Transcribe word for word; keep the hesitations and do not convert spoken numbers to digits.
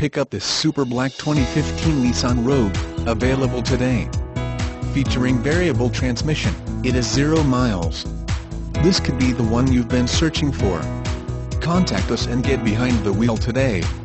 Pick up this super black twenty fifteen Nissan Rogue, available today. Featuring variable transmission, it is zero miles. This could be the one you've been searching for. Contact us and get behind the wheel today.